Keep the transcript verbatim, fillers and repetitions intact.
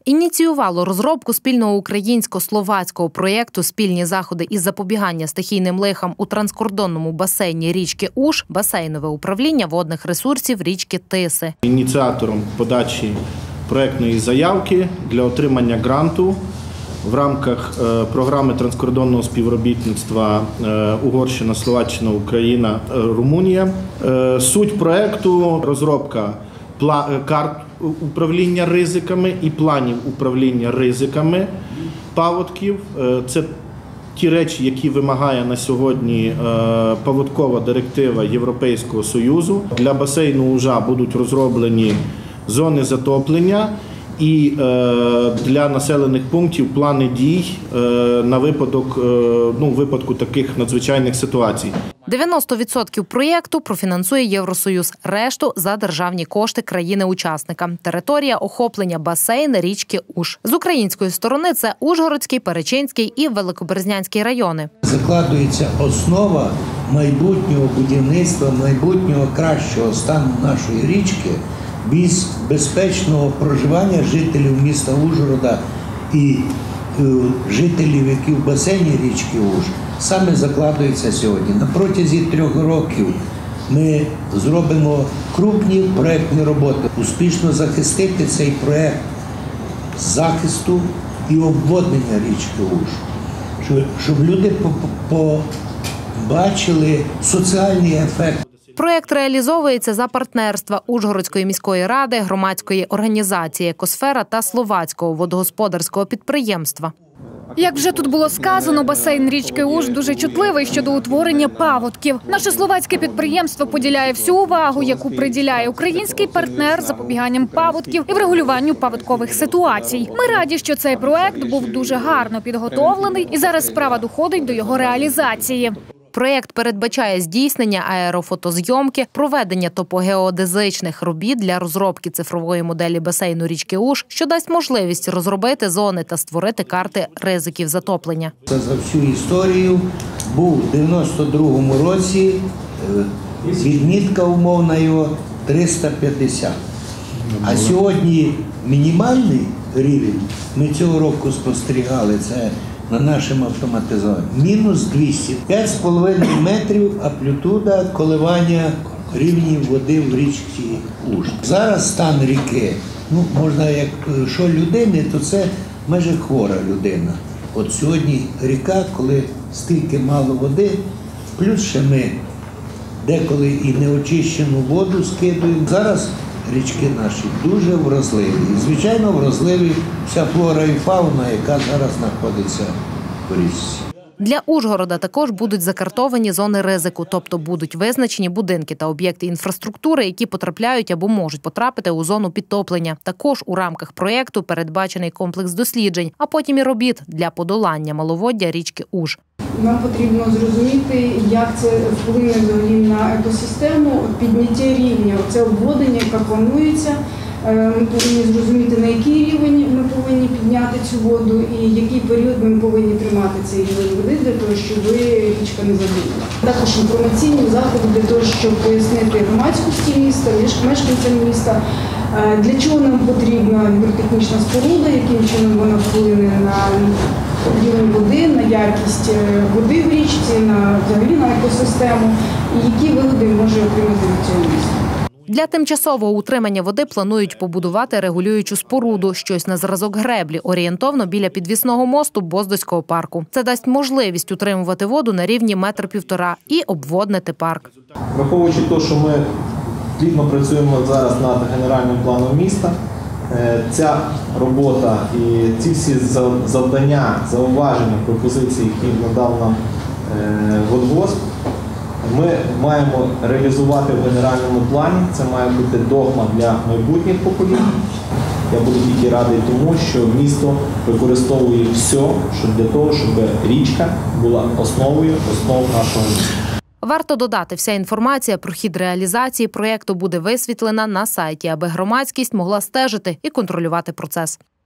Ініціювало розробку спільного українсько-словацького проєкту «Спільні заходи із запобігання стихійним лихам у транскордонному басейні річки Уж» басейнове управління водних ресурсів річки Тиси. Ініціатором подачі проєктної заявки для отримання гранту в рамках програми транскордонного співробітництва Угорщина, Словаччина, Україна, Румунія. Суть проєкту – розробка карт управління ризиками і планів управління ризиками паводків. Це ті речі, які вимагає на сьогодні паводкова директива Європейського Союзу. Для басейну Ужа будуть розроблені зони затоплення і для населених пунктів плани дій на випадок, ну, випадку таких надзвичайних ситуацій. дев'яносто відсотків проєкту профінансує Євросоюз, решту – за державні кошти країни-учасника. Територія охоплення басейн річки Уж. З української сторони це Ужгородський, Перечинський і Великоберезнянський райони. Закладується основа майбутнього будівництва, майбутнього кращого стану нашої річки, без безпечного проживання жителів міста Ужгорода і е, жителів, які в басейні річки Уж, саме закладується сьогодні. На протязі трьох років ми зробимо крупні проєктні роботи, успішно захистити цей проєкт захисту і обводнення річки Уж, щоб, щоб люди побачили соціальний ефект. Проєкт реалізовується за партнерства Ужгородської міської ради, громадської організації «Екосфера» та словацького водогосподарського підприємства. Як вже тут було сказано, басейн річки Уж дуже чутливий щодо утворення паводків. Наше словацьке підприємство поділяє всю увагу, яку приділяє український партнер запобіганням паводків і врегулюванню паводкових ситуацій. Ми раді, що цей проект був дуже гарно підготовлений і зараз справа доходить до його реалізації. Проєкт передбачає здійснення аерофотозйомки, проведення топогеодезичних робіт для розробки цифрової моделі басейну річки Уж, що дасть можливість розробити зони та створити карти ризиків затоплення. Це за всю історію був у дев'яносто другому році відмітка умовна його триста п'ятдесят. А сьогодні мінімальний рівень, ми цього року спостерігали, це на нашому автоматизовані. Мінус двісті. п'ять з половиною метрів амплітуда коливання рівнів води в річці Уж. Зараз стан ріки, ну, можна, як що людини, то це майже хвора людина. От сьогодні ріка, коли стільки мало води, плюс ще ми деколи і неочищену воду скидуємо. Зараз річки наші дуже вразливі. І, звичайно, вразливі вся флора і фауна, яка зараз знаходиться в річці. Для Ужгорода також будуть закартовані зони ризику, тобто будуть визначені будинки та об'єкти інфраструктури, які потрапляють або можуть потрапити у зону підтоплення. Також у рамках проєкту передбачений комплекс досліджень, а потім і робіт для подолання маловоддя річки Уж. Нам потрібно зрозуміти, як це вплине взагалі на екосистему, підняття рівня, це обводення, яке планується. Ми повинні зрозуміти, на який рівень ми повинні підняти цю воду і який період ми повинні тримати цей рівень води для того, щоб річка не загинула. Також інформаційні заходи для того, щоб пояснити громадськості міста, мешканцям міста, для чого нам потрібна гідротехнічна споруда, яким чином вона вплине на рівень води, на якість води в річці, на, взагалі на екосистему і які вигоди може отримати від цього міста. Для тимчасового утримання води планують побудувати регулюючу споруду, щось на зразок греблі, орієнтовно біля підвісного мосту Боздоського парку. Це дасть можливість утримувати воду на рівні метр-півтора і обводнити парк. Враховуючи те, що ми плідно працюємо зараз над генеральним планом міста, ця робота і ці всі завдання, зауваження, пропозиції, які надав нам Водгосп, ми маємо реалізувати в генеральному плані. Це має бути догма для майбутніх поколінь. Я буду тільки радий тому, що місто використовує все для того, щоб річка була основою основ нашого міста. Варто додати, вся інформація про хід реалізації проєкту буде висвітлена на сайті, аби громадськість могла стежити і контролювати процес.